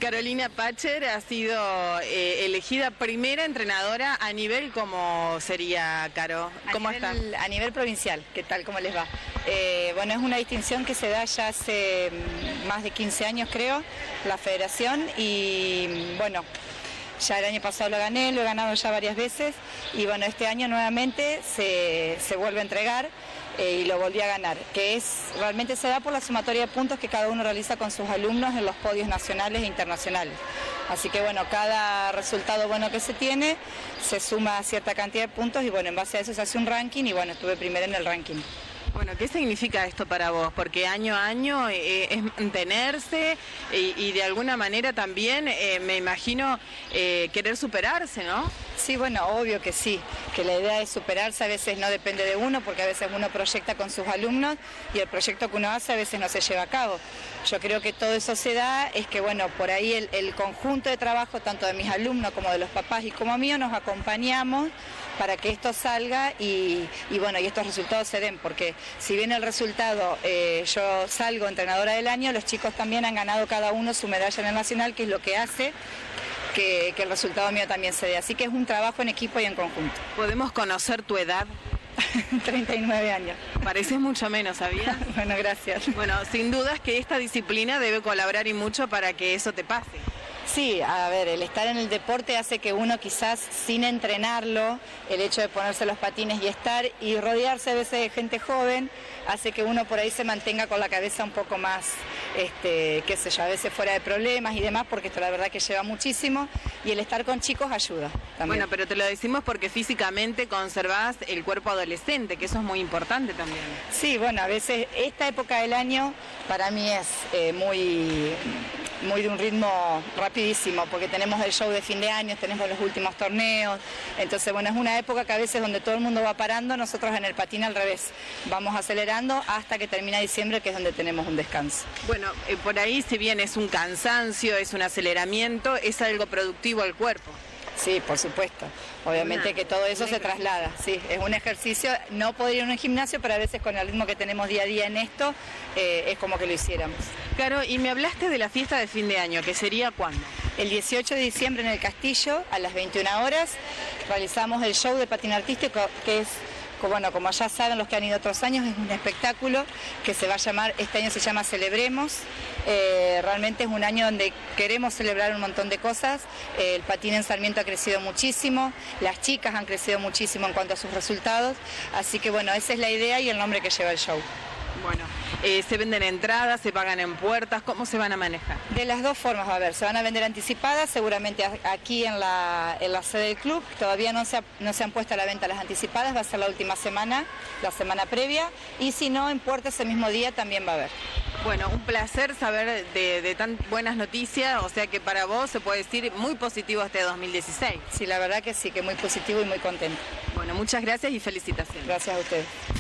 Carolina Pacher ha sido elegida primera entrenadora a nivel, ¿cómo sería, Caro? ¿Cómo está? A nivel provincial, ¿qué tal? ¿Cómo les va? Bueno, es una distinción que se da ya hace más de 15 años, creo, la federación, y bueno, ya el año pasado lo gané, lo he ganado ya varias veces, y bueno, este año nuevamente se vuelve a entregar. Y lo volví a ganar, que realmente se da por la sumatoria de puntos que cada uno realiza con sus alumnos en los podios nacionales e internacionales. Así que bueno, cada resultado bueno que se tiene, se suma cierta cantidad de puntos y bueno, en base a eso se hace un ranking y bueno, estuve primera en el ranking. Bueno, ¿qué significa esto para vos? Porque año a año es mantenerse y de alguna manera también, me imagino, querer superarse, ¿no? Sí, bueno, obvio que sí, que la idea es superarse, a veces no depende de uno, porque a veces uno proyecta con sus alumnos y el proyecto que uno hace a veces no se lleva a cabo. Yo creo que todo eso se da, es que bueno, por ahí el conjunto de trabajo, tanto de mis alumnos como de los papás y como mío, nos acompañamos para que esto salga y bueno, y estos resultados se den, porque si bien el resultado, yo salgo entrenadora del año, los chicos también han ganado cada uno su medalla en el nacional, que es lo que hace que el resultado mío también se dé. Así que es un trabajo en equipo y en conjunto. ¿Podemos conocer tu edad? 39 años. Pareces mucho menos, ¿sabías? Bueno, gracias. Bueno, sin dudas que esta disciplina debe colaborar y mucho para que eso te pase. Sí, a ver, el estar en el deporte hace que uno quizás sin entrenarlo, el hecho de ponerse los patines y estar y rodearse a veces de gente joven, hace que uno por ahí se mantenga con la cabeza un poco más, qué sé yo, a veces fuera de problemas y demás, porque esto la verdad que lleva muchísimo y el estar con chicos ayuda también. Bueno, pero te lo decimos porque físicamente conservás el cuerpo adolescente, que eso es muy importante también. Sí, bueno, a veces esta época del año para mí es muy de un ritmo rapidísimo, porque tenemos el show de fin de año, tenemos los últimos torneos, entonces bueno, es una época que a veces donde todo el mundo va parando, nosotros en el patín al revés, vamos acelerando hasta que termina diciembre, que es donde tenemos un descanso. Bueno, por ahí si bien es un cansancio, es un aceleramiento, es algo productivo al cuerpo. Sí, por supuesto. Obviamente que todo eso se traslada. Sí, es un ejercicio, no podría ir a un gimnasio, pero a veces con el ritmo que tenemos día a día en esto, es como que lo hiciéramos. Claro, y me hablaste de la fiesta de fin de año, ¿que sería cuándo? El 18 de diciembre en el Castillo, a las 21 horas, realizamos el show de patín artístico, que es, bueno, como ya saben los que han ido otros años, es un espectáculo que se va a llamar, este año se llama Celebremos. Realmente es un año donde queremos celebrar un montón de cosas. El patín en Sarmiento ha crecido muchísimo, las chicas han crecido muchísimo en cuanto a sus resultados, así que bueno, esa es la idea y el nombre que lleva el show. Bueno, ¿se venden entradas, se pagan en puertas? ¿Cómo se van a manejar? De las dos formas, a ver, se van a vender anticipadas, seguramente aquí en la sede del club, todavía no se han puesto a la venta las anticipadas, va a ser la última semana, la semana previa, y si no, en puertas ese mismo día también va a haber. Bueno, un placer saber de tan buenas noticias, o sea que para vos se puede decir muy positivo este 2016. Sí, la verdad que sí, que muy positivo y muy contento. Bueno, muchas gracias y felicitaciones. Gracias a ustedes.